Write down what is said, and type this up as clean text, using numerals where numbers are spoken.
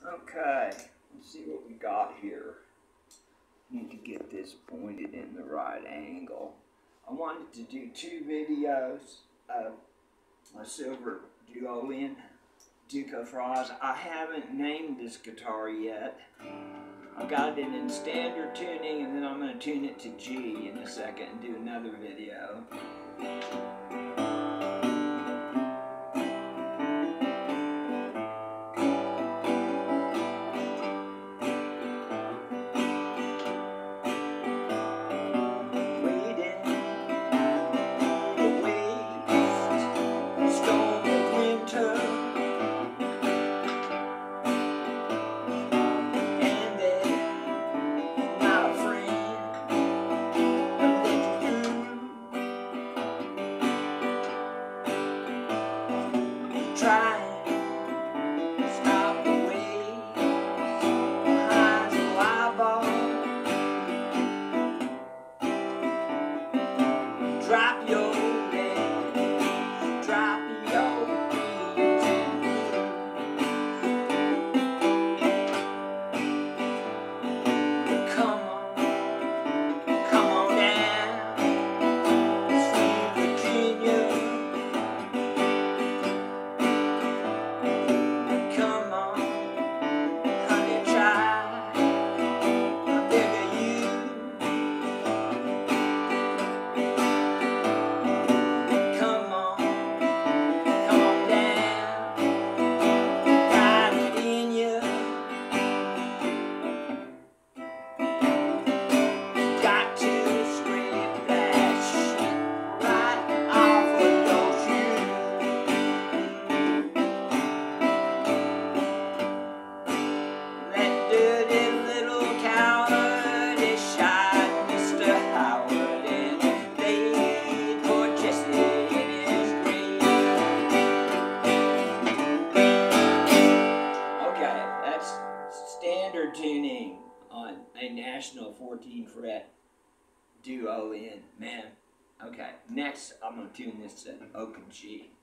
Okay, let's see what we got here. Need to get this pointed in the right angle. I wanted to do 2 videos of my silver Duolian Duco fries. I haven't named this guitar yet. I've got it in standard tuning, and then I'm going to tune it to G in a second and do another video. Try and stop the waves behind your eyeball. Drop your legs, drop your knees and move. Come on down, sweet Virginia. Standard tuning on a national 14 fret Duolian. Man, okay, next I'm going to tune this to open G.